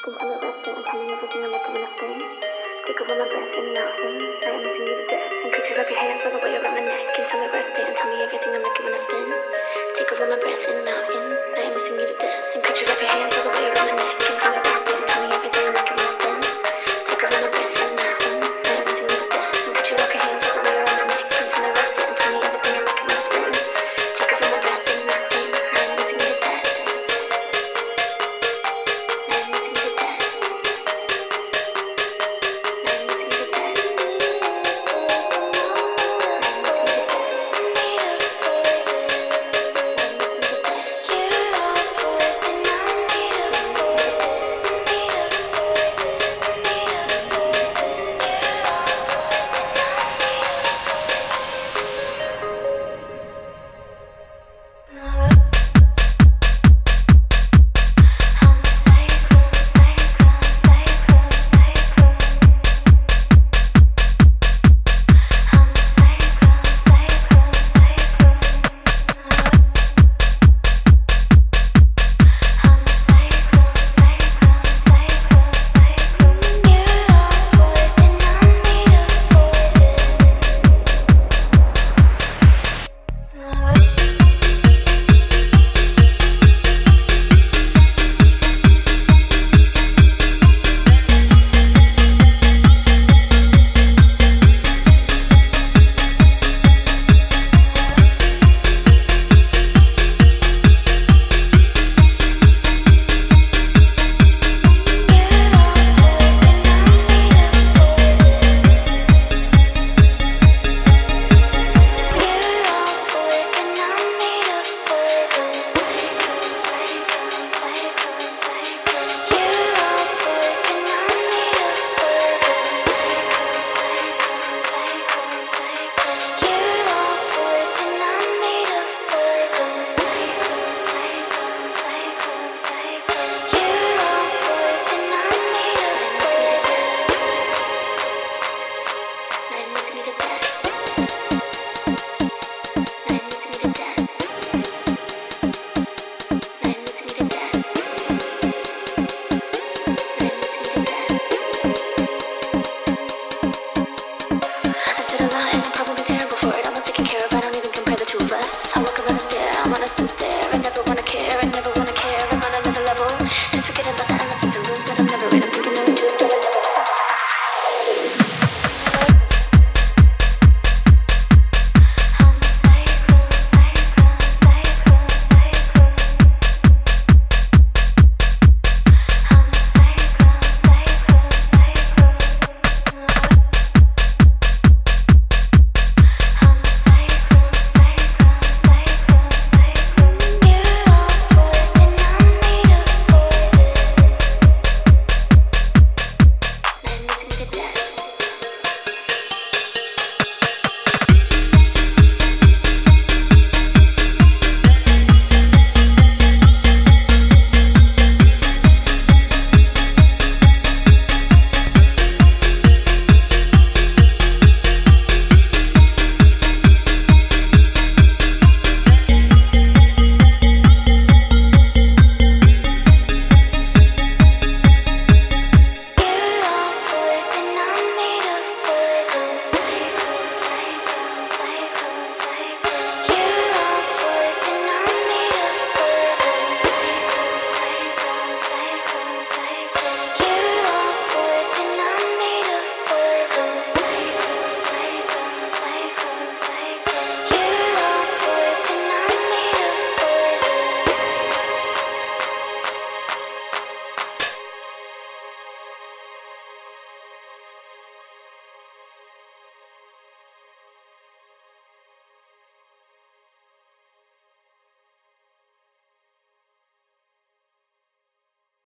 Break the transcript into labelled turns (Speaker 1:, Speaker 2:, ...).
Speaker 1: Continue resting and telling everything I'm looking to spin. Take over my breath in and out in. I am missing you to death. And could you wrap your hands all the way around my neck? Continue resting and tell me everything I'm looking to spin. Take over my breath in and out in. I am missing you to death. And could you wrap your hands all the way around my neck? Continue resting.